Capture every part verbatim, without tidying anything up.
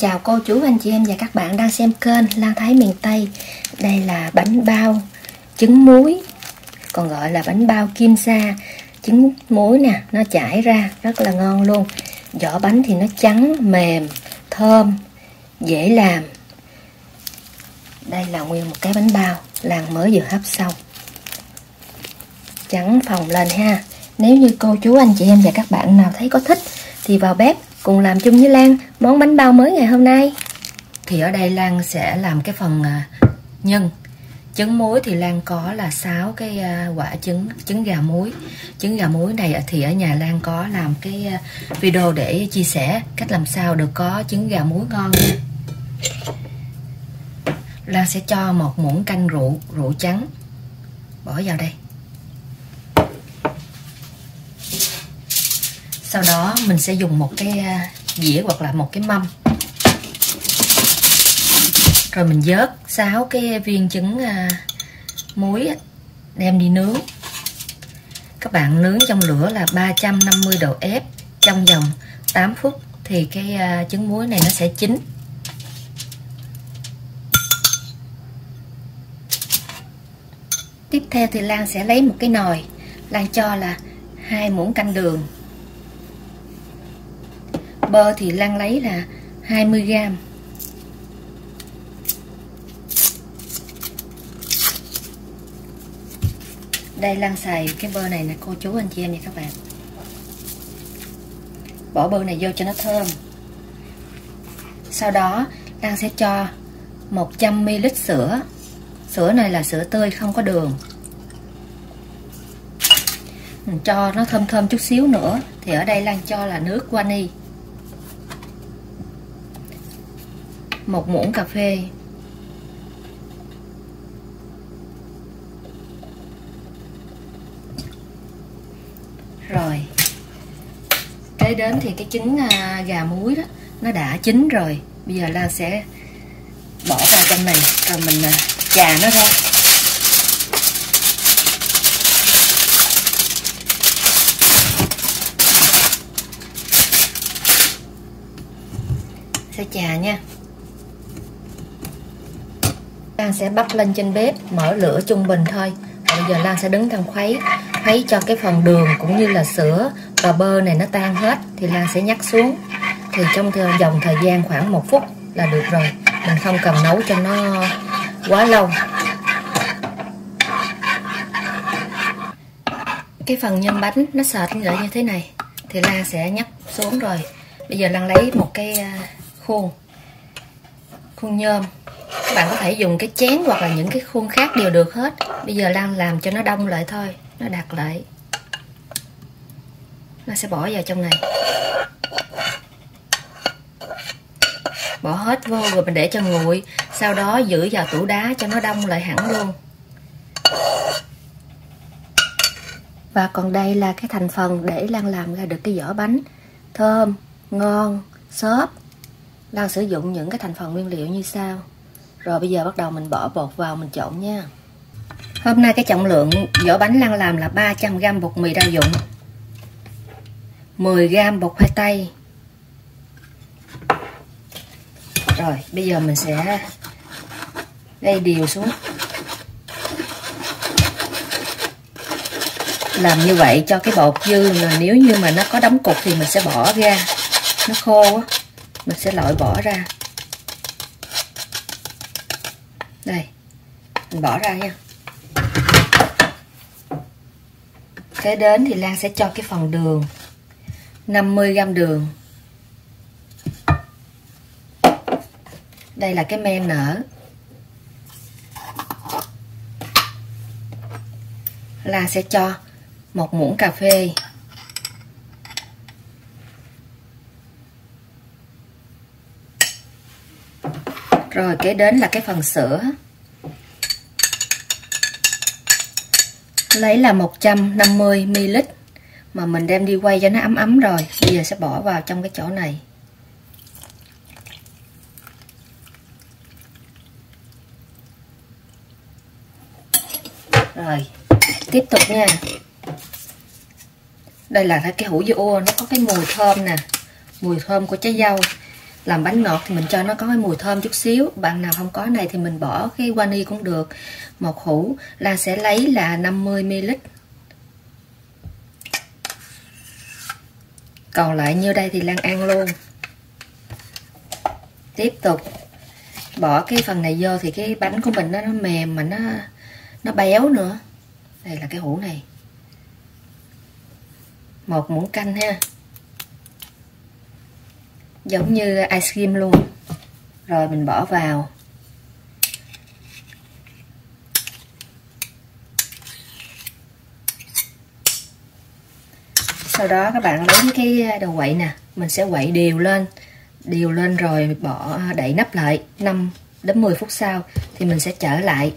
chào cô chú, anh chị em và các bạn đang xem kênh Lan Thái miền Tây. Đây là bánh bao trứng muối, còn gọi là bánh bao kim sa. Trứng muối nè, nó chảy ra rất là ngon luôn. Vỏ bánh thì nó trắng, mềm, thơm, dễ làm. Đây là nguyên một cái bánh bao Lan mới vừa hấp xong. Trắng phồng lên ha. Nếu như cô chú, anh chị em và các bạn nào thấy có thích thì vào bếp cùng làm chung với Lan món bánh bao mới ngày hôm nay. Thì ở đây Lan sẽ làm cái phần nhân. Trứng muối thì Lan có là sáu cái quả trứng trứng gà muối. Trứng gà muối này thì ở nhà Lan có làm cái video để chia sẻ cách làm sao được có trứng gà muối ngon nha. Lan sẽ cho một muỗng canh rượu rượu trắng bỏ vào đây. Sau đó mình sẽ dùng một cái dĩa hoặc là một cái mâm. Rồi mình vớt sáu cái viên trứng muối đem đi nướng. Các bạn nướng trong lửa là ba trăm năm mươi độ F trong vòng tám phút thì cái trứng muối này nó sẽ chín. Tiếp theo thì Lan sẽ lấy một cái nồi, Lan cho là hai muỗng canh đường. Bơ thì Lan lấy là hai mươi gam. Đây Lan xài cái bơ này nè cô chú, anh chị em và các bạn. Bỏ bơ này vô cho nó thơm. Sau đó Lan sẽ cho một trăm mi li lít sữa. Sữa này là sữa tươi không có đường. Mình cho nó thơm thơm chút xíu nữa thì ở đây Lan cho là nước vani. Một muỗng cà phê. Rồi kế đến thì cái trứng gà muối đó nó đã chín rồi. Bây giờ Lan sẽ bỏ vào trong này rồi mình chà nó ra. Sẽ chà nha. Lan sẽ bắt lên trên bếp, mở lửa trung bình thôi. Và bây giờ Lan sẽ đứng thằng khuấy, khuấy cho cái phần đường cũng như là sữa và bơ này nó tan hết thì Lan sẽ nhắc xuống. Thì trong vòng thời gian khoảng một phút là được rồi. Mình không cần nấu cho nó quá lâu. Cái phần nhân bánh nó sệt lại như thế này thì Lan sẽ nhắc xuống rồi. Bây giờ Lan lấy một cái khuôn khuôn nhôm. Các bạn có thể dùng cái chén hoặc là những cái khuôn khác đều được hết. Bây giờ Lan làm cho nó đông lại thôi, nó đặt lại. Nó sẽ bỏ vào trong này. Bỏ hết vô rồi mình để cho nguội. Sau đó giữ vào tủ đá cho nó đông lại hẳn luôn. Và còn đây là cái thành phần để Lan làm ra được cái vỏ bánh thơm, ngon, xốp. Lan sử dụng những cái thành phần nguyên liệu như sau. Rồi bây giờ bắt đầu mình bỏ bột vào mình trộn nha. Hôm nay cái trọng lượng vỏ bánh Lan làm là ba trăm gam bột mì đa dụng, mười gam bột khoai tây. Rồi bây giờ mình sẽ đây đều xuống. Làm như vậy cho cái bột dư mà nếu như mà nó có đóng cục thì mình sẽ bỏ ra. Nó khô á, mình sẽ loại bỏ ra. Đây, mình bỏ ra nha. Kế đến thì Lan sẽ cho cái phần đường, năm mươi gam đường. Đây là cái men nở. Lan sẽ cho một muỗng cà phê. Rồi kế đến là cái phần sữa. Lấy là một trăm năm mươi mi li lít mà mình đem đi quay cho nó ấm ấm rồi. Bây giờ sẽ bỏ vào trong cái chỗ này. Rồi tiếp tục nha. Đây là cái hũ dưa, nó có cái mùi thơm nè, mùi thơm của trái dâu. làm bánh ngọt thì mình cho nó có cái mùi thơm chút xíu. Bạn nào không có này thì mình bỏ cái vani cũng được. Một hũ Lan sẽ lấy là năm mươi mi li lít. Còn lại nhiêu đây thì Lan ăn luôn. Tiếp tục bỏ cái phần này vô thì cái bánh của mình nó, nó mềm mà nó nó béo nữa. Đây là cái hũ này. Một muỗng canh ha. Giống như ice cream luôn. Rồi mình bỏ vào. Sau đó các bạn lấy cái đầu quậy nè, mình sẽ quậy đều lên. Đều lên rồi bỏ đậy nắp lại. Năm đến mười phút sau thì mình sẽ trở lại.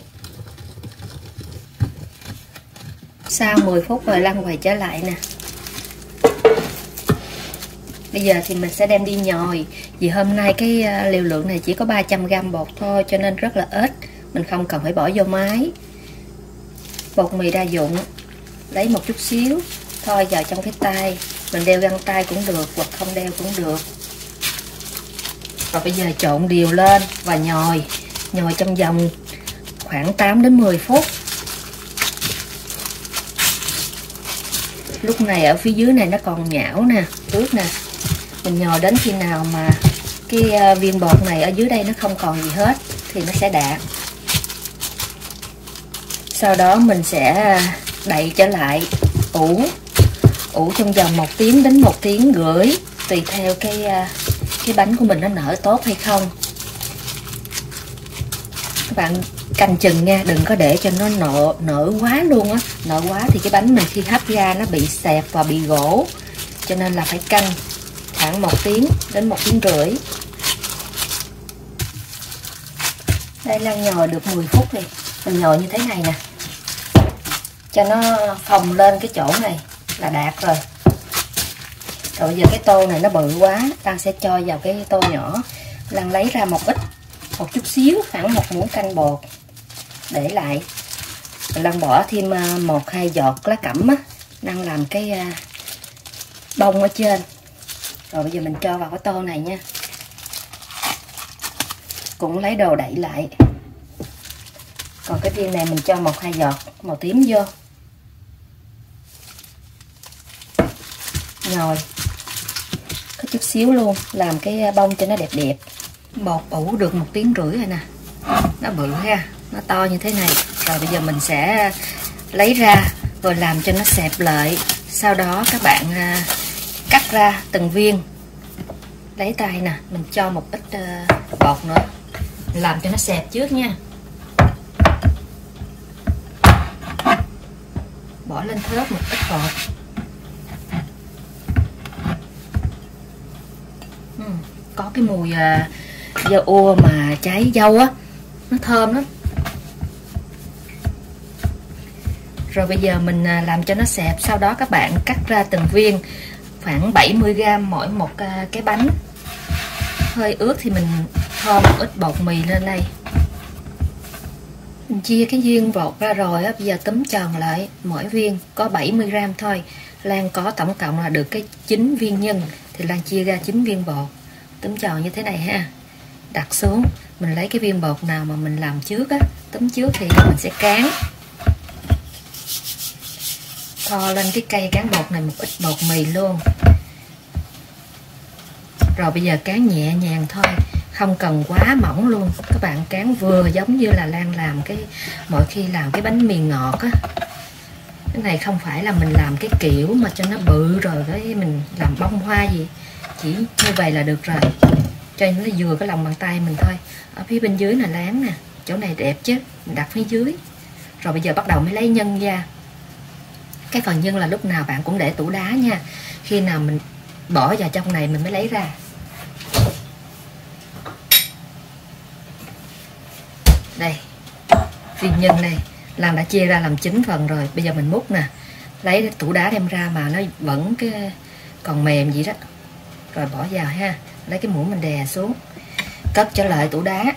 Sau mười phút rồi Lan quay trở lại nè. Bây giờ thì mình sẽ đem đi nhồi. Vì hôm nay cái liều lượng này chỉ có ba trăm gam bột thôi, cho nên rất là ít. Mình không cần phải bỏ vô máy. Bột mì đa dụng, lấy một chút xíu thôi vào trong cái tay. Mình đeo găng tay cũng được, hoặc không đeo cũng được. Rồi bây giờ trộn đều lên và nhồi. Nhồi trong vòng khoảng tám đến mười phút. Lúc này ở phía dưới này nó còn nhão nè, ướt nè. Mình nhồi đến khi nào mà cái viên bột này ở dưới đây nó không còn gì hết thì nó sẽ đạt. Sau đó mình sẽ đậy trở lại, ủ. Ủ trong vòng một tiếng đến một tiếng rưỡi, tùy theo cái cái bánh của mình nó nở tốt hay không. Các bạn canh chừng nha, đừng có để cho nó nở, nở quá luôn á. Nở quá thì cái bánh mình khi hấp ra nó bị xẹp và bị gỗ. Cho nên là phải canh khoảng một tiếng đến một tiếng rưỡi. Đây Lan nhồi được mười phút rồi. Mình nhồi như thế này nè, cho nó phồng lên cái chỗ này là đạt rồi. Rồi bây giờ cái tô này nó bự quá, Lan sẽ cho vào cái tô nhỏ. Lan lấy ra một ít, một chút xíu, khoảng một muỗng canh bột để lại. Lan bỏ thêm một hai giọt lá cẩm á, Lan làm cái bông ở trên. Rồi bây giờ mình cho vào cái tô này nha. Cũng lấy đồ đậy lại. Còn cái viên này mình cho một hai giọt màu tím vô. Rồi có chút xíu luôn, làm cái bông cho nó đẹp đẹp. Bột ủ được một tiếng rưỡi rồi nè. Nó bự ha, nó to như thế này. Rồi bây giờ mình sẽ lấy ra rồi làm cho nó xẹp lại. Sau đó các bạn cắt ra từng viên. Lấy tay nè, mình cho một ít bột nữa, làm cho nó xẹp trước nha. Bỏ lên thớt một ít bột. uhm, Có cái mùi dâu ua mà trái dâu á, nó thơm lắm. Rồi bây giờ mình làm cho nó xẹp. Sau đó các bạn cắt ra từng viên, khoảng bảy mươi gam mỗi một cái bánh. Hơi ướt thì mình thoa một ít bột mì lên đây. Mình chia cái viên bột ra rồi á, bây giờ túm tròn lại. Mỗi viên có bảy mươi gam thôi. Lan có tổng cộng là được cái chín viên nhân, thì Lan chia ra chín viên bột, túm tròn như thế này ha. Đặt xuống, mình lấy cái viên bột nào mà mình làm trước á, túm trước thì mình sẽ cán. Thoa lên cái cây cán bột này một ít bột mì luôn. Rồi bây giờ cán nhẹ nhàng thôi, không cần quá mỏng luôn. Các bạn cán vừa giống như là Lan làm cái mỗi khi làm cái bánh mì ngọt á. Cái này không phải là mình làm cái kiểu mà cho nó bự rồi cái mình làm bông hoa gì. Chỉ như vậy là được rồi, cho nó vừa cái lòng bàn tay mình thôi. Ở phía bên dưới là láng nè, chỗ này đẹp chứ, mình đặt phía dưới. Rồi bây giờ bắt đầu mới lấy nhân ra. Cái phần nhân là lúc nào bạn cũng để tủ đá nha. Khi nào mình bỏ vào trong này mình mới lấy ra. Đây, viên nhân này Lan đã chia ra làm chín phần rồi. Bây giờ mình múc nè, lấy tủ đá đem ra mà nó vẫn cái còn mềm vậy đó. Rồi bỏ vào ha. Lấy cái muỗng mình đè xuống, cất trở lại tủ đá.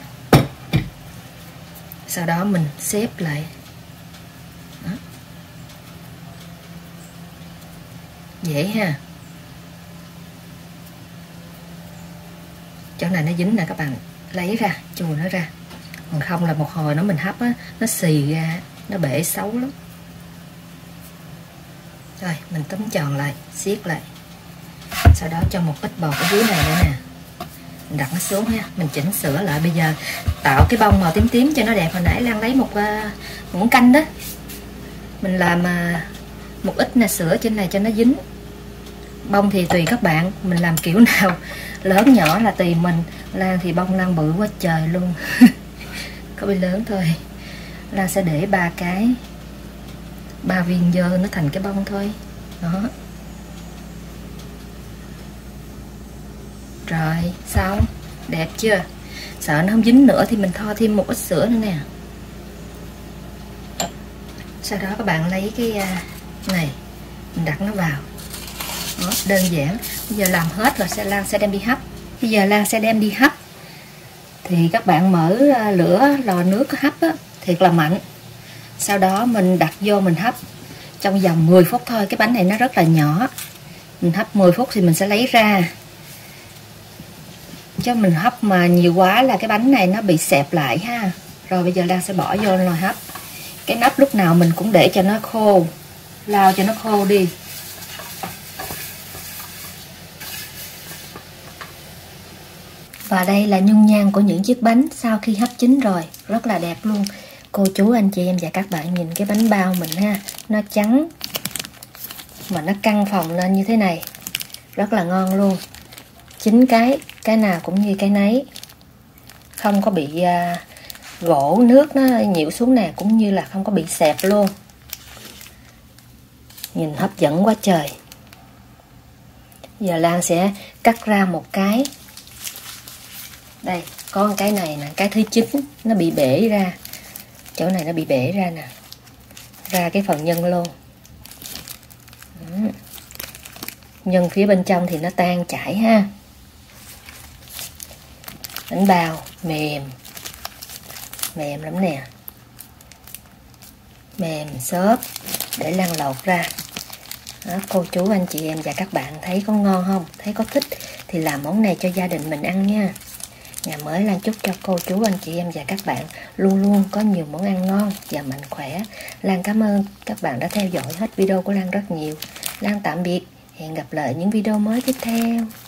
Sau đó mình xếp lại đó. Dễ ha. chỗ này nó dính nè, các bạn lấy ra, chùi nó ra. Còn không là một hồi nó mình hấp á, nó xì ra, nó bể xấu lắm. Rồi mình túm tròn lại, siết lại. Sau đó cho một ít bột ở dưới này nữa nè, mình đặt nó xuống ha. Mình chỉnh sửa lại. Bây giờ tạo cái bông màu tím tím cho nó đẹp. Hồi nãy Lan lấy một uh, muỗng canh đó, mình làm uh, một ít nè, sữa trên này cho nó dính. Bông thì tùy các bạn, mình làm kiểu nào, lớn nhỏ là tùy mình. Lan thì bông Lan bự quá trời luôn. Có bị lớn thôi. Lan sẽ để ba cái, ba viên dơ nó thành cái bông thôi. Đó. Rồi xong, đẹp chưa? Sợ nó không dính nữa thì mình thoa thêm một ít sữa nữa nè. Sau đó các bạn lấy cái này, mình đặt nó vào. Đó, đơn giản. Bây giờ làm hết rồi sẽ Lan sẽ đem đi hấp. Bây giờ Lan sẽ đem đi hấp. Thì các bạn mở lửa lò nước hấp á, thiệt là mạnh. Sau đó mình đặt vô mình hấp trong vòng mười phút thôi. Cái bánh này nó rất là nhỏ. Mình hấp mười phút thì mình sẽ lấy ra. Chứ mình hấp mà nhiều quá là cái bánh này nó bị xẹp lại ha. Rồi bây giờ Lan sẽ bỏ vô nồi hấp. Cái nắp lúc nào mình cũng để cho nó khô, lau cho nó khô đi. Và đây là nhung nhan của những chiếc bánh sau khi hấp chín rồi, rất là đẹp luôn. Cô chú, anh chị em và các bạn nhìn cái bánh bao mình ha, nó trắng mà nó căng phồng lên như thế này, rất là ngon luôn. Chín cái, cái nào cũng như cái nấy, không có bị uh, gỗ nước nó nhiễu xuống nè, cũng như là không có bị xẹp luôn. Nhìn hấp dẫn quá trời. Giờ Lan sẽ cắt ra một cái. Đây, có một cái này nè, cái thứ chín nó bị bể ra. Chỗ này nó bị bể ra nè. Ra cái phần nhân luôn. Nhân phía bên trong thì nó tan chảy ha. Bánh bao mềm, mềm lắm nè, mềm xốp. Để Lan lột ra. Đó, cô chú, anh chị em và các bạn thấy có ngon không? Thấy có thích thì làm món này cho gia đình mình ăn nha. Ngày mới Lan chúc cho cô chú, anh chị em và các bạn luôn luôn có nhiều món ăn ngon và mạnh khỏe. Lan cảm ơn các bạn đã theo dõi hết video của Lan rất nhiều. Lan tạm biệt, hẹn gặp lại những video mới tiếp theo.